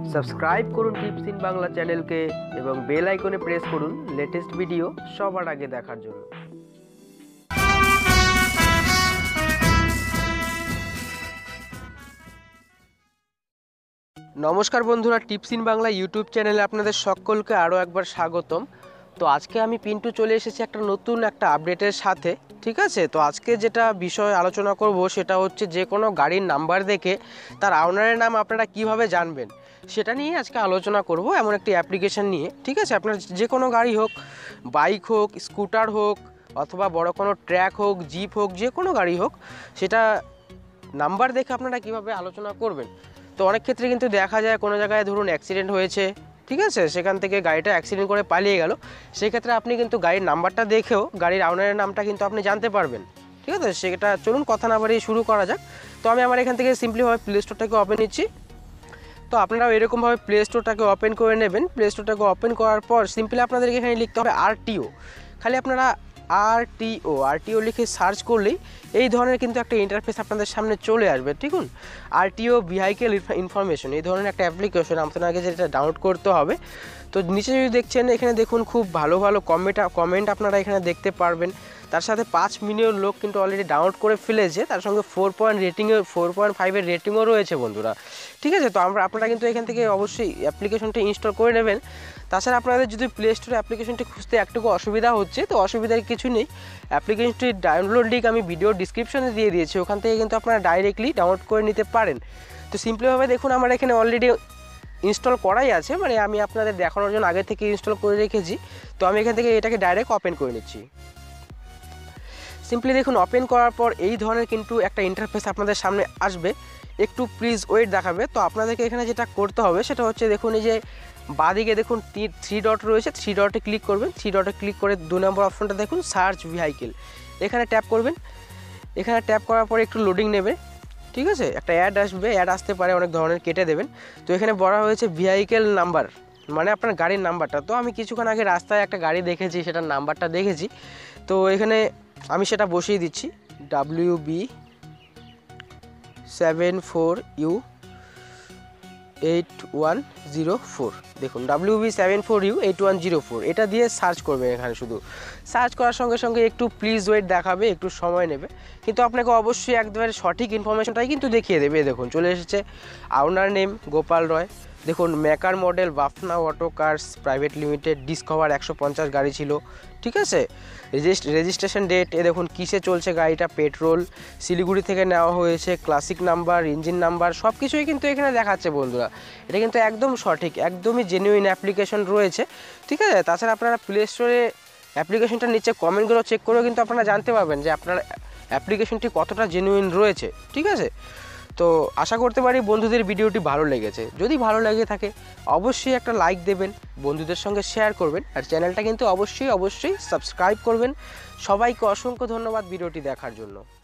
Subscribe করুন tips in Bangla চ্যানেলকে এবং বেল আইকনে প্রেস করুন লেটেস্ট ভিডিও সবার আগে দেখার জন্য। নমস্কার বন্ধুরা, টিপস ইন বাংলা ইউটিউব চ্যানেলে আপনাদের সকলকে আরও একবার স্বাগতম। তো আজকে আমি পিন্টু চলে এসেছি একটা নতুন আপডেটের সাথে। ঠিক আছে, তো আজকে যেটা বিষয় আলোচনা করব সেটা হচ্ছে যে কোনো গাড়ির নাম্বার দেখে তার ওনারের নাম আপনারা কিভাবে জানবেন সেটা নিয়ে আজকে আলোচনা করব, এমন একটি অ্যাপ্লিকেশন নিয়ে। ঠিক আছে, আপনার যে কোনো গাড়ি হোক, বাইক হোক, স্কুটার হোক, অথবা বড় কোনো ট্র্যাক হোক, জিপ হোক, যে কোনো গাড়ি হোক, সেটা নাম্বার দেখে আপনারা কিভাবে আলোচনা করবেন। তো অনেক ক্ষেত্রে কিন্তু দেখা যায় কোনো জায়গায় ধরুন অ্যাক্সিডেন্ট হয়েছে, ঠিক আছে, সেখান থেকে গাড়িটা অ্যাক্সিডেন্ট করে পালিয়ে গেল, সেক্ষেত্রে আপনি কিন্তু গাড়ির নাম্বারটা দেখেও গাড়ির ওনারের নামটা কিন্তু আপনি জানতে পারবেন। ঠিক আছে, সেটা চলুন কথা না বাড়িয়ে শুরু করা যাক। তো আমি আমার এখান থেকে সিম্পলিভাবে প্লে স্টোরটাকে ওপেন নিচ্ছি। তো আপনারাও এরকমভাবে প্লে স্টোরটাকে ওপেন করে নেবেন। প্লে স্টোরটাকে ওপেন করার পর সিম্পলি আপনাদেরকে এখানে লিখতে হবে আরটিও। খালি আপনারা আরটিও লিখে সার্চ করলেই এই ধরনের কিন্তু একটা ইন্টারফেস আপনাদের সামনে চলে আসবে। ঠিকুন, আরটিও ভেহিকেল ইনফরমেশন, এই ধরনের একটা অ্যাপ্লিকেশন আপনাকে যেটা ডাউনলোড করতে হবে। তো নিচে যদি দেখছেন, এখানে দেখুন খুব ভালো ভালো কমেন্ট আপনারা এখানে দেখতে পারবেন। তার সাথে 5 মিলিয়ন লোক কিন্তু অলরেডি ডাউনলোড করে ফেলেছে, তার সঙ্গে 4.5 রেটিংও রয়েছে বন্ধুরা। ঠিক আছে, তো আপনারা কিন্তু এখান থেকে অবশ্যই অ্যাপ্লিকেশনটা ইনস্টল করে নেবেন। তাছাড়া আপনাদের যদি প্লে স্টোরে অ্যাপ্লিকেশনটি খুঁজতে একটুকু অসুবিধা হচ্ছে, তো অসুবিধার কিছু নেই। অ্যাপ্লিকেশনটির ডাউনলোড লিঙ্ক আমি ভিডিও ডিসক্রিপশনে দিয়ে দিয়েছি, ওখান থেকে কিন্তু আপনারা ডাইরেক্টলি ডাউনলোড করে নিতে পারেন। তো সিম্পলিভাবে দেখুন আমার এখানে অলরেডি ইনস্টল করাই আছে, মানে আমি আপনাদের দেখানোর জন্য আগে থেকে ইনস্টল করে রেখেছি। তো আমি এখান থেকে এটাকে ডাইরেক্ট ওপেন করে নিচ্ছি। সিম্পলি দেখুন, ওপেন করার পর এই ধরনের কিন্তু একটা ইন্টারফেস আপনাদের সামনে আসবে। একটু প্লিজ ওয়েট দেখাবে। তো আপনাদেরকে এখানে যেটা করতে হবে সেটা হচ্ছে, দেখুন এই যে বাঁদিকে দেখুন 3 ডট রয়েছে, 3 ডটে ক্লিক করবেন। 3 ডটে ক্লিক করে 2 নম্বর অপশনটা দেখুন সার্চ ভেহিকেল, এখানে ট্যাপ করবেন। এখানে ট্যাপ করার পরে একটু লোডিং নেবে। ঠিক আছে, একটা অ্যাড আসবে, অ্যাড আসতে পারে অনেক ধরনের, কেটে দেবেন। তো এখানে বলা হয়েছে ভেহিকেল নাম্বার, মানে আপনার গাড়ির নাম্বারটা। তো আমি কিছুক্ষণ আগে রাস্তায় একটা গাড়ি দেখেছি, সেটার নাম্বারটা দেখেছি। তো এখানে আমি সেটা বসিয়ে দিচ্ছি, WB74U8104। দেখুন WB74U8104, এটা দিয়ে সার্চ করবেন। এখানে শুধু সার্চ করার সঙ্গে সঙ্গে একটু প্লিজ ওয়েট দেখাবে, একটু সময় নেবে, কিন্তু আপনাকে অবশ্যই একবারে সঠিক ইনফরমেশনটাই কিন্তু দেখিয়ে দেবে। দেখুন চলে এসেছে ওনার নেম গোপাল রয়। দেখুন maker model Bafna auto cars private limited, discover 150 গাড়ি ছিল। ঠিক আছে, রেজিস্ট্রেশন ডেট, এ দেখুন কিসে চলছে গাড়িটা, পেট্রোল, শিলিগুড়ি থেকে নেওয়া হয়েছে, ক্লাসিক নাম্বার, ইঞ্জিন নাম্বার, সব কিছুই কিন্তু এখানে দেখাচ্ছে বন্ধুরা। এটা কিন্তু একদম সঠিক, একদমই জেনুইন অ্যাপ্লিকেশন রয়েছে। ঠিক আছে, তাছাড়া আপনারা প্লে স্টোরে অ্যাপ্লিকেশনটার নিচে কমেন্টগুলো চেক করেও কিন্তু আপনারা জানতে পারবেন যে আপনার অ্যাপ্লিকেশনটি কতটা জেনুইন রয়েছে। ঠিক আছে, তো আশা করতে পারি বন্ধুদের ভিডিওটি ভালো লেগেছে। যদি ভালো লেগে থাকে অবশ্যই একটা লাইক দেবেন, বন্ধুদের সঙ্গে শেয়ার করবেন, আর চ্যানেলটা কিন্তু অবশ্যই সাবস্ক্রাইব করবেন। সবাইকে অসংখ্য ধন্যবাদ ভিডিওটি দেখার জন্য।